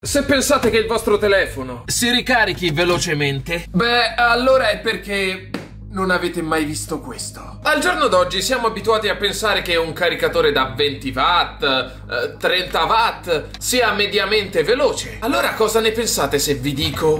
Se pensate che il vostro telefono si ricarichi velocemente, beh, allora è perché non avete mai visto questo. Al giorno d'oggi siamo abituati a pensare che un caricatore da 20 watt, 30 watt sia mediamente veloce. Allora cosa ne pensate se vi dico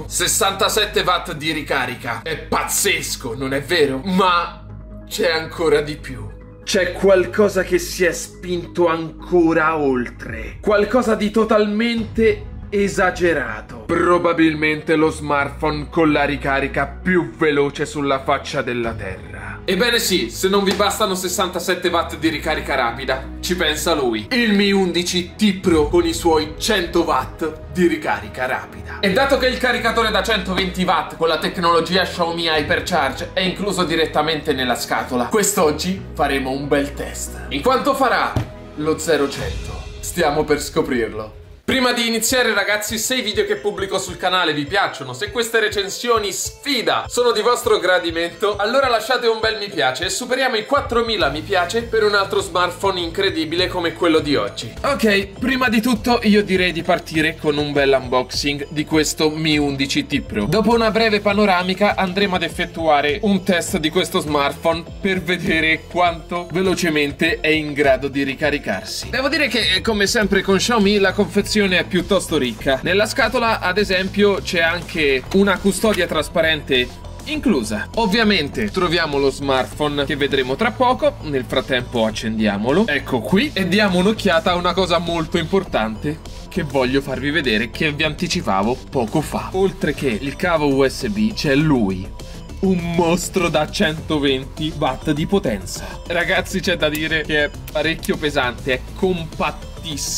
67 watt di ricarica? È pazzesco, non è vero? Ma c'è ancora di più. C'è qualcosa che si è spinto ancora oltre. Qualcosa di totalmente esagerato. Probabilmente lo smartphone con la ricarica più veloce sulla faccia della Terra. Ebbene sì, se non vi bastano 67 watt di ricarica rapida, ci pensa lui, il Mi 11T Pro con i suoi 100 watt di ricarica rapida. E dato che il caricatore da 120 watt con la tecnologia Xiaomi Hypercharge è incluso direttamente nella scatola, quest'oggi faremo un bel test. In quanto farà lo 0-100? Stiamo per scoprirlo. Prima di iniziare ragazzi, se i video che pubblico sul canale vi piacciono, se queste recensioni sfida sono di vostro gradimento, allora lasciate un bel mi piace e superiamo i 4000 mi piace per un altro smartphone incredibile come quello di oggi. Ok, prima di tutto io direi di partire con un bel unboxing di questo Mi 11T Pro. Dopo una breve panoramica andremo ad effettuare un test di questo smartphone per vedere quanto velocemente è in grado di ricaricarsi. Devo dire che come sempre con Xiaomi la confezione è piuttosto ricca. Nella scatola ad esempio c'è anche una custodia trasparente inclusa. Ovviamente troviamo lo smartphone che vedremo tra poco. Nel frattempo accendiamolo. Ecco qui. E diamo un'occhiata a una cosa molto importante che voglio farvi vedere, che vi anticipavo poco fa. Oltre che il cavo USB c'è lui, un mostro da 120 watt di potenza. Ragazzi, c'è da dire che è parecchio pesante, è compattissimo.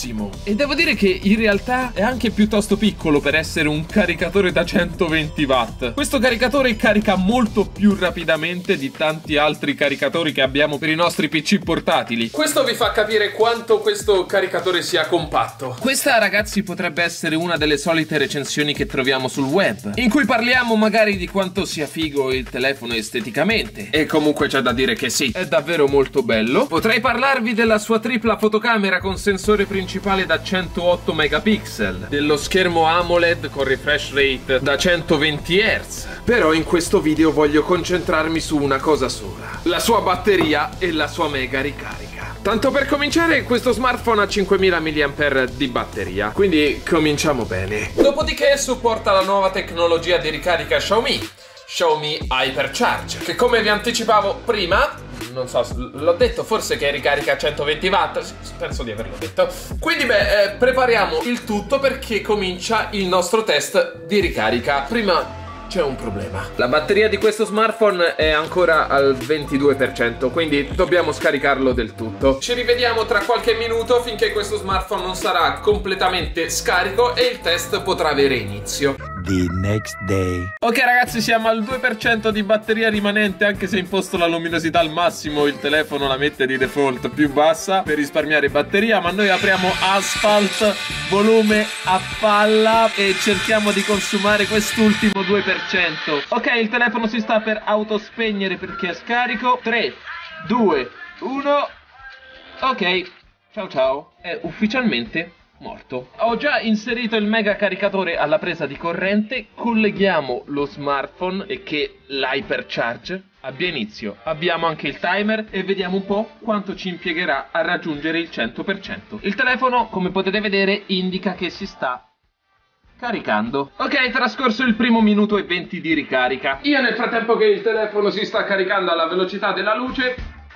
E devo dire che in realtà è anche piuttosto piccolo per essere un caricatore da 120 watt. Questo caricatore carica molto più rapidamente di tanti altri caricatori che abbiamo per i nostri PC portatili. Questo vi fa capire quanto questo caricatore sia compatto. Questa ragazzi potrebbe essere una delle solite recensioni che troviamo sul web, in cui parliamo magari di quanto sia figo il telefono esteticamente. E comunque c'è da dire che sì, è davvero molto bello. Potrei parlarvi della sua tripla fotocamera con sensore principale da 108 megapixel, dello schermo AMOLED con refresh rate da 120 Hz. Però in questo video voglio concentrarmi su una cosa sola: la sua batteria e la sua mega ricarica. Tanto per cominciare, questo smartphone ha 5000 mAh di batteria, quindi cominciamo bene. Dopodiché supporta la nuova tecnologia di ricarica Xiaomi Hypercharge, che come vi anticipavo prima, non so, l'ho detto forse che ricarica a 120 watt, penso di averlo detto. Quindi beh, prepariamo il tutto perché comincia il nostro test di ricarica. Prima c'è un problema: la batteria di questo smartphone è ancora al 22%, quindi dobbiamo scaricarlo del tutto. Ci rivediamo tra qualche minuto finché questo smartphone non sarà completamente scarico e il test potrà avere inizio. The next day. Ok ragazzi, siamo al 2% di batteria rimanente, anche se imposto la luminosità al massimo il telefono la mette di default più bassa per risparmiare batteria, ma noi apriamo Asphalt, volume a palla e cerchiamo di consumare quest'ultimo 2%. Ok, il telefono si sta per autospegnere perché è scarico. 3, 2, 1. Ok, ciao ciao. È ufficialmente morto. Ho già inserito il mega caricatore alla presa di corrente. Colleghiamo lo smartphone e che l'Hypercharge abbia inizio. Abbiamo anche il timer e vediamo un po' quanto ci impiegherà a raggiungere il 100%. Il telefono, come potete vedere, indica che si sta caricando. Ok, trascorso il primo minuto e 20 di ricarica. Io nel frattempo che il telefono si sta caricando alla velocità della luce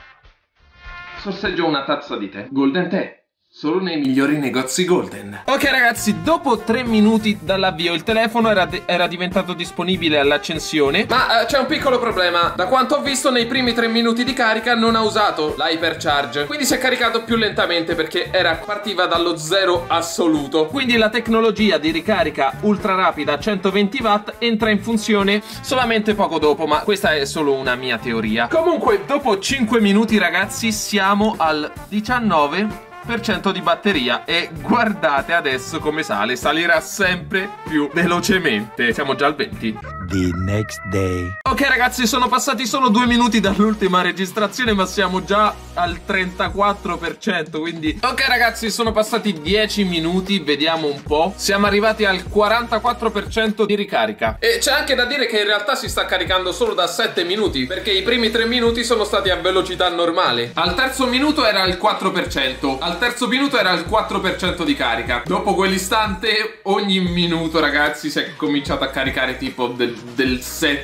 sorseggio una tazza di tè Golden Tè, solo nei migliori negozi Golden. Ok ragazzi, dopo 3 minuti dall'avvio il telefono era diventato disponibile all'accensione. Ma c'è un piccolo problema: da quanto ho visto nei primi 3 minuti di carica non ha usato l'Hypercharge, quindi si è caricato più lentamente perché partiva dallo 0 assoluto. Quindi la tecnologia di ricarica ultra rapida a 120 watt entra in funzione solamente poco dopo, ma questa è solo una mia teoria. Comunque dopo 5 minuti ragazzi siamo al 19% di batteria e guardate adesso come salirà sempre più velocemente. Siamo già al 20. The next day. Ok ragazzi, sono passati solo 2 minuti dall'ultima registrazione, ma siamo già al 34%, quindi... Ok ragazzi, sono passati 10 minuti, vediamo un po'. Siamo arrivati al 44% di ricarica. E c'è anche da dire che in realtà si sta caricando solo da 7 minuti, perché i primi 3 minuti sono stati a velocità normale. Al terzo minuto era il 4%, al terzo minuto era il 4% di carica. Dopo quell'istante, ogni minuto ragazzi si è cominciato a caricare tipo del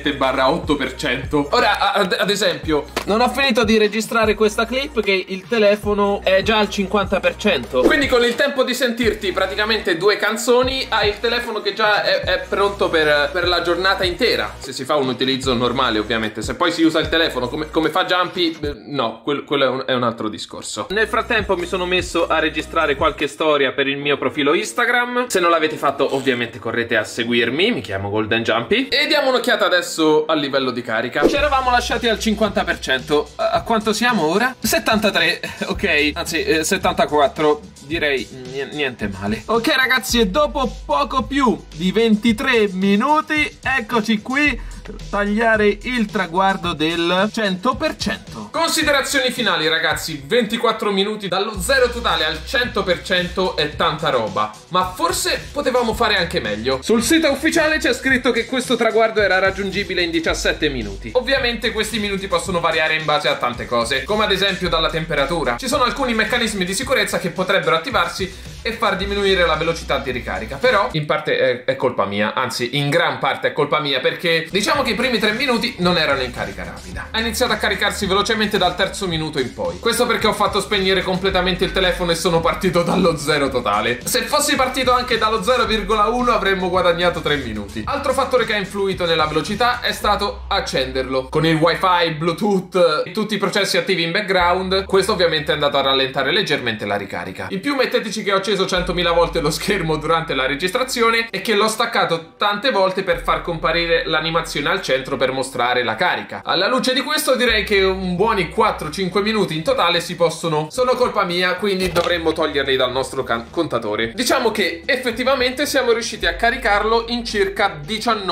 7-8%. Ora, ad esempio, non ho finito di registrare questa clip che il telefono è già al 50%. Quindi con il tempo di sentirti praticamente 2 canzoni, hai il telefono che già è pronto per la giornata intera. Se si fa un utilizzo normale, ovviamente. Se poi si usa il telefono come fa Jumpy, no, quello è un altro discorso. Nel frattempo mi sono messo a registrare qualche storia per il mio profilo Instagram. Se non l'avete fatto, ovviamente correte a seguirmi. Mi chiamo Golden Jumpy. E diamo un'occhiata adesso al livello di carica. Ci eravamo lasciati al 50%. A quanto siamo ora? 73, ok, anzi 74, direi niente male. Ok ragazzi, e dopo poco più di 23 minuti, eccoci qui per tagliare il traguardo del 100%. Considerazioni finali ragazzi, 24 minuti dallo 0 totale al 100% è tanta roba, ma forse potevamo fare anche meglio. Sul sito ufficiale c'è scritto che questo traguardo era raggiungibile in 17 minuti. Ovviamente questi minuti possono variare in base a tante cose, come ad esempio dalla temperatura. Ci sono alcuni meccanismi di sicurezza che potrebbero attivarsi e far diminuire la velocità di ricarica. Però in parte è colpa mia, anzi in gran parte è colpa mia, perché diciamo che i primi 3 minuti non erano in carica rapida. Ha iniziato a caricarsi velocemente dal terzo minuto in poi. Questo perché ho fatto spegnere completamente il telefono e sono partito dallo 0 totale. Se fossi partito anche dallo 0,1 avremmo guadagnato 3 minuti. Altro fattore che ha influito nella velocità è stato accenderlo. Con il wifi, bluetooth e tutti i processi attivi in background, questo ovviamente è andato a rallentare leggermente la ricarica. In più metteteci che ho acceso 100.000 volte lo schermo durante la registrazione e che l'ho staccato tante volte per far comparire l'animazione al centro per mostrare la carica. Alla luce di questo direi che un buoni 4-5 minuti in totale sono colpa mia, quindi dovremmo toglierli dal nostro contatore. Diciamo che effettivamente siamo riusciti a caricarlo in circa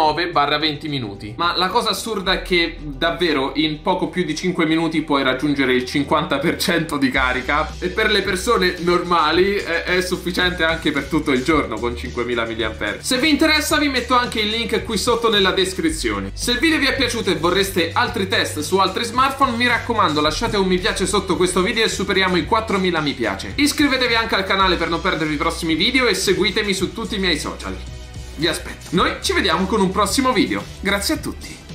19-20 minuti, ma la cosa assurda è che davvero in poco più di 5 minuti puoi raggiungere il 50% di carica, e per le persone normali è sufficiente anche per tutto il giorno con 5000 mAh. Se vi interessa vi metto anche il link qui sotto nella descrizione. Se il video vi è piaciuto e vorreste altri test su altri smartphone, mi raccomando lasciate un mi piace sotto questo video e superiamo i 4000 mi piace. Iscrivetevi anche al canale per non perdervi i prossimi video e seguitemi su tutti i miei social. Vi aspetto. Noi ci vediamo con un prossimo video. Grazie a tutti.